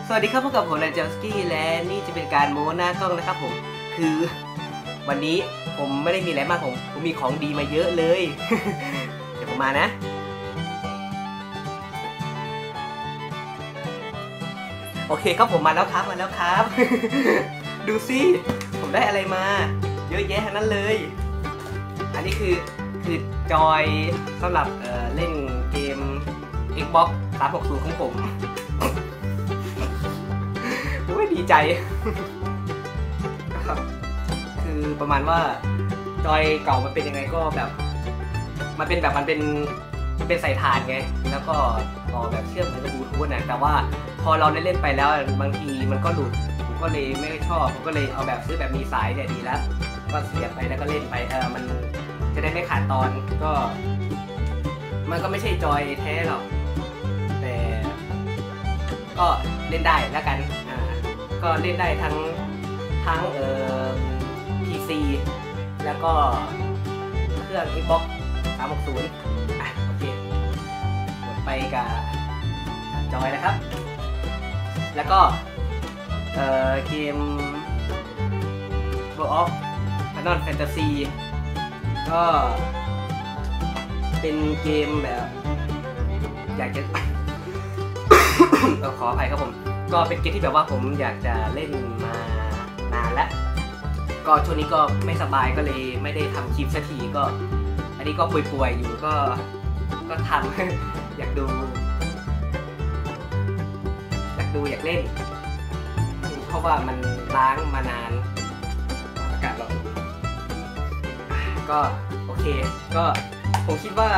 สวัสดีครับพบกับผมนายเจลสกี้และนี่จะเป็นการโม้หน้ากล้องนะครับผมคือวันนี้ผมไม่ได้มีอะไรมากผมมีของดีมาเยอะเลย เดี๋ยวผมมานะโอเคครับผมมาแล้วครับ ดูสิผมได้อะไรมาเยอะแยะทั้งนั้นเลยอันนี้คือจอยสำหรับเล่นเกม Xbox 360ของผมดีใจ คือประมาณว่าจอยเก่ามันเป็นยังไงก็แบบมันเป็นสายถ่านไงแล้วก็ต่อแบบเชื่อมกับบลูทูธนะแต่ว่าพอเราได้เล่นไปแล้วบางทีมันก็หลุดผมก็เลยไม่ชอบผมก็เลยเอาแบบซื้อแบบมีสายเนี่ยดีแล้วก็เสียบไปแล้วก็เล่นไปมันจะได้ไม่ขาดตอนก็มันก็ไม่ใช่จอยแท้หรอกแต่ก็เล่นได้แล้วกันก็เล่นได้ทั้งPC แล้วก็เครื่อง Xbox 360โอเคหมดไปกับจอยนะครับแล้วก็เกม World of Final Fantasy ก็เป็นเกมแบบอยากจะ ขออภัยครับผมก็เป็นเกมที่แบบว่าผมอยากจะเล่นมานานแล้วก็ช่วงนี้ก็ไม่สบายก็เลยไม่ได้ทำคลิปสักทีก็อันนี้ก็ป่วยๆอยู่ก็ทำ อยากดูอยากเล่นเพราะว่ามันล้างมานานอากาศร้อนก็โอเคก็ผมคิดว่า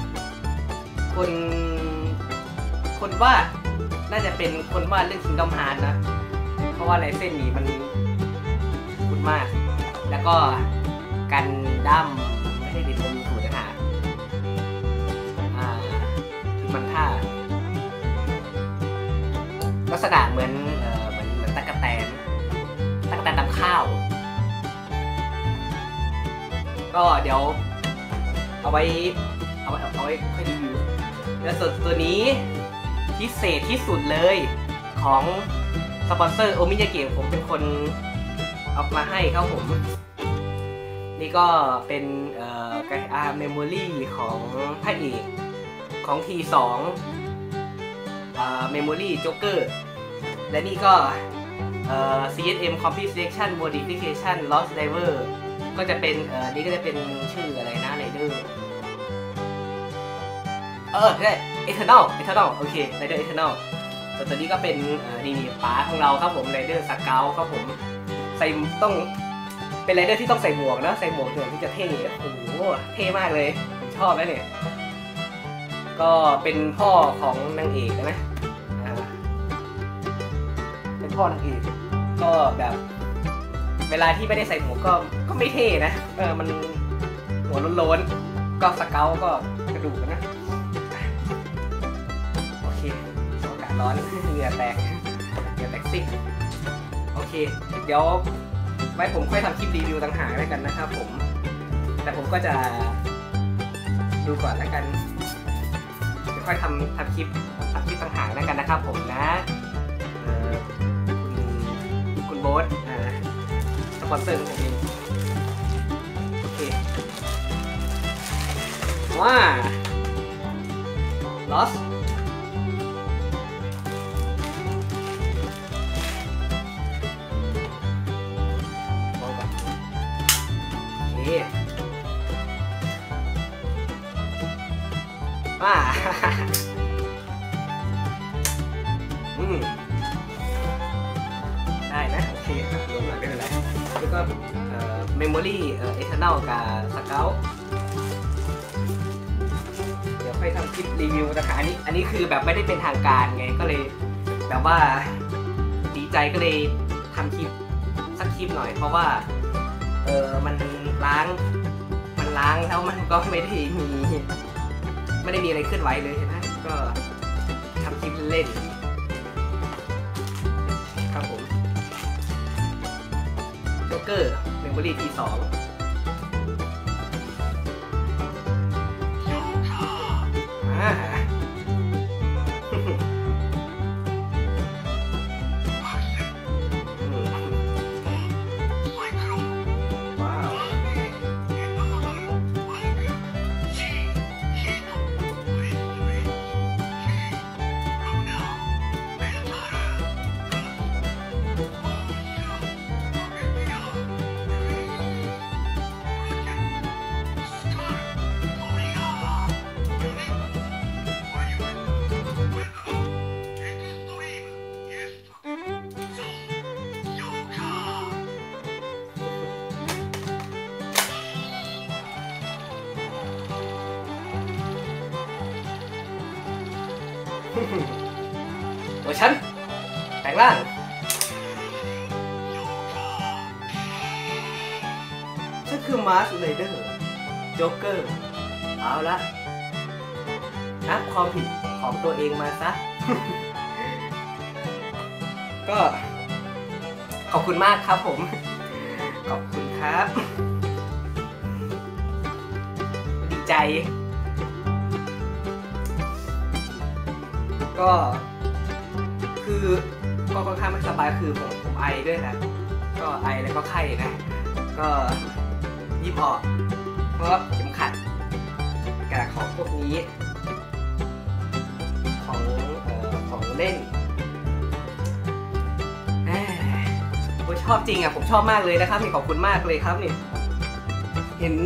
คนวาดน่าจะเป็นคนวาดเรื่อง Kingdom Hearts นะเพราะว่าลายเส้นนี้มันคุ้นมากแล้วก็กันดั้มไม่ได้เรียนรู้สูตรนะฮะมันท่าลักษณะเหมือนตะกั่วแตนดำข้าวก็เดี๋ยวเอาไว้ค่อยรีวิวแล้วส่วนตัวนี้พิเศษที่สุดเลยของสปอนเซอร์โอมิยาเกะผมเป็นคนเอามาให้ครับผมนี่ก็เป็นเมมโมรี่ของพระเอกของ T2 เมมโมรี่โจ๊กเกอร์และนี่ก็CSM Complete Selection Modification Lost Driver ก็จะเป็นนี่ก็จะเป็นชื่ออะไรนะไรเดอร์ใช่ Eternal โอเค Rider Eternal ส่วนตัวนี้ก็เป็นนี่ป๋าของเราครับผม Rider Scout ครับผมใส่ต้องเป็น Rider ที่ต้องใส่หมวกนะใส่หมวกถึงที่จะเท่โอ้โหเท่มากเลยผมชอบแล้วเนี่ยก็เป็นพ่อของนางเอกนะเป็นพ่อนางเอกก็แบบเวลาที่ไม่ได้ใส่หมวกก็ไม่เท่นะมันหัวโล้นๆก็สเกลก็กระดูกนะอากาศร้อนเหงื่อแตกซิกโอเคเดี๋ยวไว้ผมค่อยทำคลิปรีวิวต่างหากแล้วกันนะครับผมแต่ผมก็จะดูก่อนแล้วกันเดี๋ยวค่อยทำคลิปต่างหากแล้วกันนะครับผมนะคุณโบ๊ทสปอนเซอร์ของผมเองโอเคว้าLostได้นะโอเคลงหน่อยไม่เป็นไรแล้วก็Memory Eternal กับ Scout เดี๋ยวค่อยทำคลิปรีวิวนะคะอันนี้คือแบบไม่ได้เป็นทางการไงก็เลยแบบว่าดีใจก็เลยทำคลิปสักคลิปหน่อยเพราะว่ามันล้างแล้วมันก็ไม่ได้มีอะไรเคลื่อนไหวเลยนะก็ทำคลิปเล่นครับผมโจ๊กเกอร์เมมโมรี่T2 ตัวฉันแปลงร่างฉันคือมาร์สไรเดอร์โจ๊กเกอร์เอาละนับความผิดของตัวเองมาซะ ก็ขอบคุณมากครับผมขอบคุณครับดีใจก็คือก็ค่อนข้างไม่สบายคือผมไอด้วยนะก็ไอแล้วก็ไข้นะก็ยิบออกเพราะเข็มขัดกับของพวกนี้ของเล่นผมชอบจริงอ่ะผมชอบมากเลยนะครับนี่ขอบคุณมากเลยครับนี่เห็น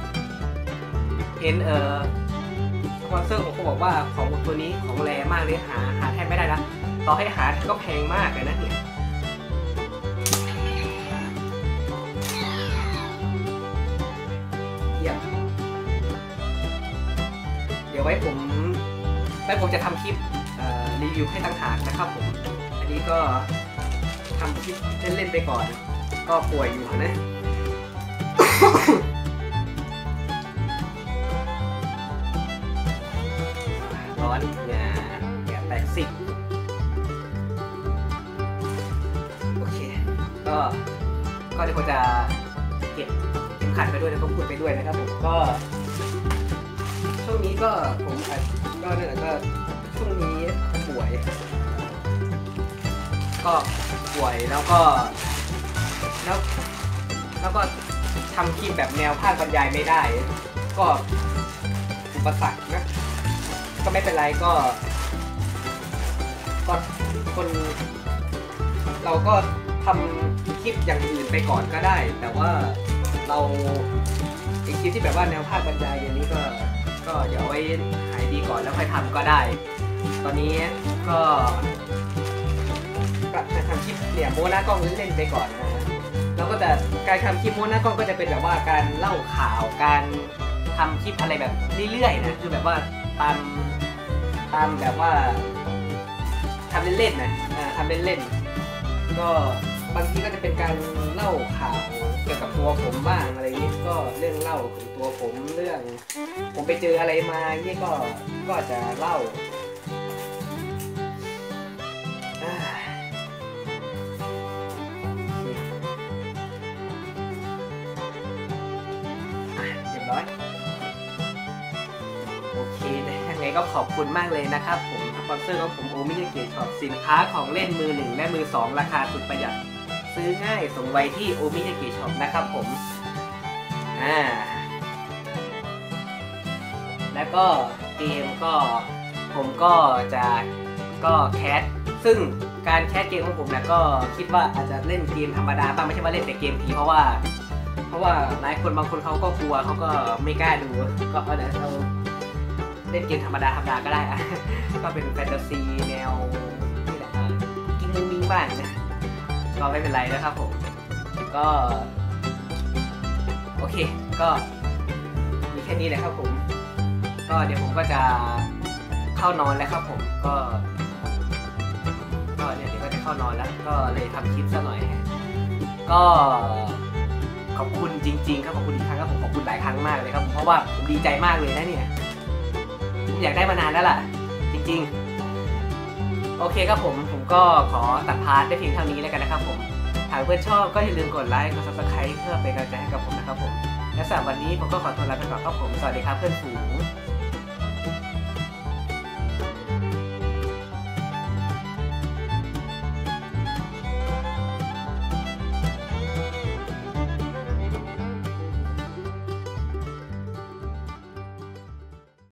สปอนเซอร์ผมก็บอกว่าของตัวนี้ของแรงมากเลยหาแทบไม่ได้นะต่อให้หาก็แพงมากเลยนะเนี่ยเยี่ยมเดี๋ยวไว้ผมจะทำคลิปรีวิวให้ต่างหากนะครับผมอันนี้ก็ทำคลิปเล่นๆไปก่อนก็ป่วยอยู่นะร้อนอย่าแตกสิโอเคก็เดี๋ยวผมจะเก็บเข็มขัดไปด้วยแล้วก็พูดไปด้วยนะครับผมก็ช่วงนี้ก็ผมก็นั่นแหละก็ช่วงนี้ป่วยแล้วก็ทำคลิปแบบแนวภาคบรรยายไม่ได้ก็อุปสรรคนะก็ไม่เป็นไรก็คนเราก็ทำคลิปอย่างอื่นไปก่อนก็ได้แต่ว่าเราไอคลิปที่แบบว่าแนวภาคบรรยายอย่างนี้ก็เดี๋ยวไว้หายดีก่อนแล้วค่อยทำก็ได้ตอนนี้ก็ทำคลิปเนี่ยโมหน้ากล้องเล่นๆไปก่อนนะแล้วก็จะการทำคลิปโมหน้ากล้องก็จะเป็นแบบว่าการเล่าข่าวการทำคลิปอะไรแบบเรื่อยๆนะคือแบบว่าตามแบบว่าทำเล่นๆนะทำเล่นๆก็บางทีก็จะเป็นการเล่าข่าวเกี่ยวกับตัวผมบ้างอะไรนี้ก็เรื่องเล่าของตัวผมเรื่องผมไปเจออะไรมาเนี่ยก็จะเล่าโอเคยังไงก็ขอบคุณมากเลยนะครับผมสปอนเซอร์ของผมโอมิยาเกะช็อปสินค้าของเล่นมือ1และมือ2ราคาสุดประหยัดซื้อง่ายส่งไวที่โอมิยาเกะช็อปนะครับผมแล้วก็เกมก็ผมก็จะแคสซึ่งการแคสเกมของผมนะก็คิดว่าอาจจะเล่นเกมธรรมดาบ้างไม่ใช่ว่าเล่นแต่เกมผีเพราะว่าหลายคนบางคนเขาก็กลัวเขาก็ไม่กล้าดูก็เดี๋ยวเราเล่นเกมธรรมดาก็ได้อะก็เป็นแฟนตาซีแนวนี่แหละกิ้งมิ้งบ้างนะก็ไม่เป็นไรนะครับผมก็โอเคก็มีแค่นี้แหละครับผมก็เดี๋ยวผมก็จะเข้านอนแล้วครับผมก็เนี่ยเดี๋ยวก็จะเข้านอนแล้วก็เลยทำคลิปซะหน่อยก็ขอบคุณจริงๆครับขอบคุณอีกครั้งครับผมขอบคุณหลายครั้งมากเลยครับเพราะว่าผมดีใจมากเลยนะเนี่ยอยากได้มานานแล้วล่ะจริงๆโอเคครับผมก็ขอตัดพาร์ทได้เพียงเท่านี้แล้วกันนะครับผมหากเพื่อนชอบก็อย่าลืมกดไลค์กด Subscribe เพื่อเป็นกำลังใจให้กับผมนะครับผมและสำหรับวันนี้ผมก็ขอตัวลาไปก่อนครับผมสวัสดีครับเพื่อนฝูง